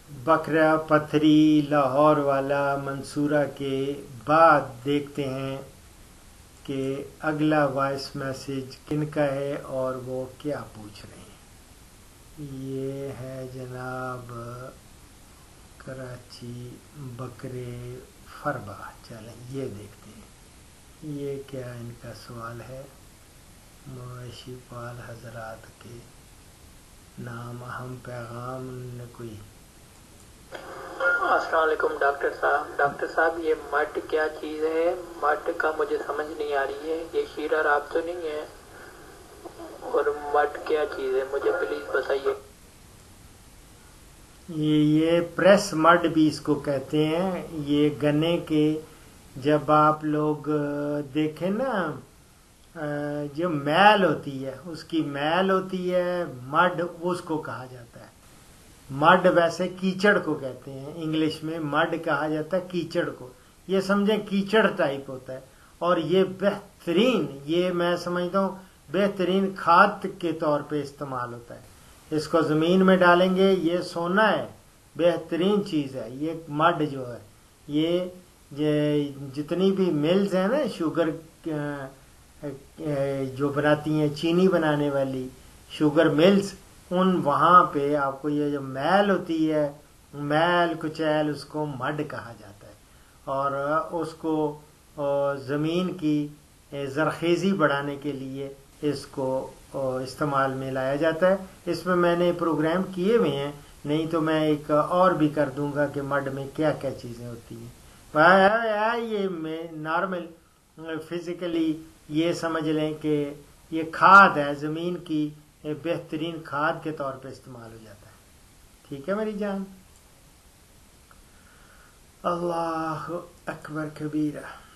بکرا پتھری لاہور والا منصورہ کے بعد دیکھتے ہیں کہ اگلا وائس میسج کن کا ہے اور وہ کیا پوچھ رہے ہیں۔ یہ ہے جناب کراچی بکرے فربا، چلیں یہ دیکھتے ہیں یہ کیا ان کا سوال ہے۔ مویشی پال حضرات کے نام اہم پیغام نے کوئی۔ السلام علیکم ڈاکٹر صاحب یہ مڈ کیا چیز ہے؟ مڈ کا مجھے سمجھ نہیں آ رہی ہے، یہ شیرہ راب تو نہیں ہے؟ اور مڈ کیا چیز ہے مجھے پلیز بتائیے۔ یہ پریس مڈ بھی اس کو کہتے ہیں۔ یہ گنے کے جب آپ لوگ دیکھیں نا جو میل ہوتی ہے اس کی میل ہوتی ہے مڈ، اس کو کہا جاتا ہے مڈ۔ ویسے کیچڑ کو کہتے ہیں، انگلش میں مڈ کہا جاتا ہے کیچڑ کو۔ یہ سمجھیں کیچڑ ٹائپ ہوتا ہے، اور یہ بہترین، یہ میں سمجھتا ہوں بہترین کھاد کے طور پہ استعمال ہوتا ہے۔ اس کو زمین میں ڈالیں گے، یہ سونا ہے، بہترین چیز ہے یہ مڈ جو ہے۔ یہ جتنی بھی ملز ہیں نا شوگر جو بناتی ہیں، چینی بنانے والی شوگر ملز، ان وہاں پہ آپ کو یہ جو میل ہوتی ہے، میل کچیل، اس کو مڈ کہا جاتا ہے، اور اس کو زمین کی زرخیزی بڑھانے کے لیے اس کو استعمال میں لایا جاتا ہے۔ اس میں نے پروگرام کیے ہوئے ہیں، نہیں تو میں ایک اور بھی کر دوں گا کہ مڈ میں کیا کیا چیزیں ہوتی ہیں۔ یہ نارمل فزیکلی یہ سمجھ لیں کہ یہ کھاد ہے، زمین کی بہترین کھاد کے طور پہ استعمال ہو جاتا ہے۔ ٹھیک ہے میری جان؟ اللہ اکبر کبیرہ۔